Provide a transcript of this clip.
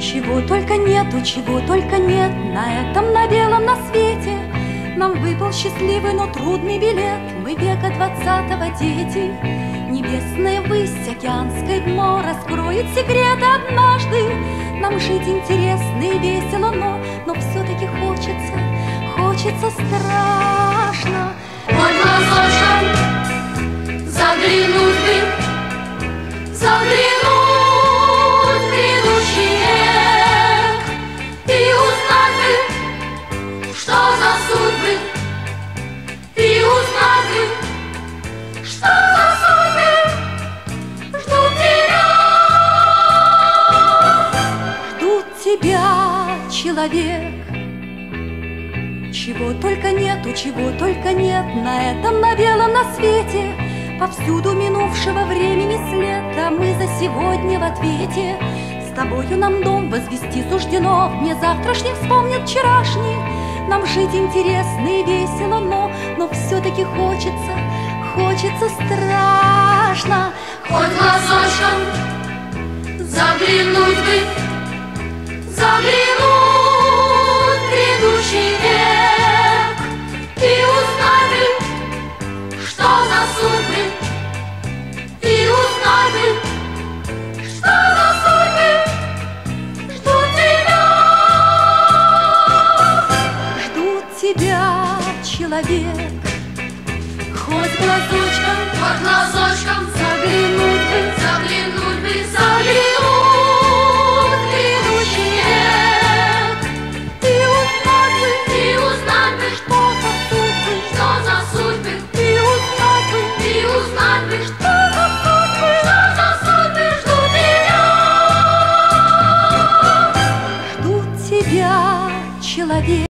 Чего только нету, чего только нет на этом, на белом, на свете. Нам выпал счастливый, но трудный билет. Мы века 20-го дети. Небесная высь, океанское дно раскроет секреты однажды. Нам жить интересно и весело, но все-таки хочется страшно. Хоть глазочком заглянуть бы, заглянуть в грядущий век и узнать бы, что за судьбы, и узнать бы, что за судьбы ждут тебя. Ждут тебя, человек. Чего только нету, чего только нет на этом, на белом, на свете. Повсюду минувшего времени след, а мы за сегодня в ответе. С тобою нам дом возвести суждено, мне завтрашний вспомнит вчерашний. Нам жить интересно и весело, но все-таки хочется страшно. Хоть глазочком заглянуть бы, заглянуть в грядущий век и узнать бы, что за судьбы, и узнать бы, что за судьбы ждут тебя. Ждут тебя, человек. Хоть глазочком заглянуть бы, заглянуть бы, заглянуть в грядущий век и узнать бы, что за судьбы, и узнать бы, что за судьбы ждут тебя. ждут тебя, человек.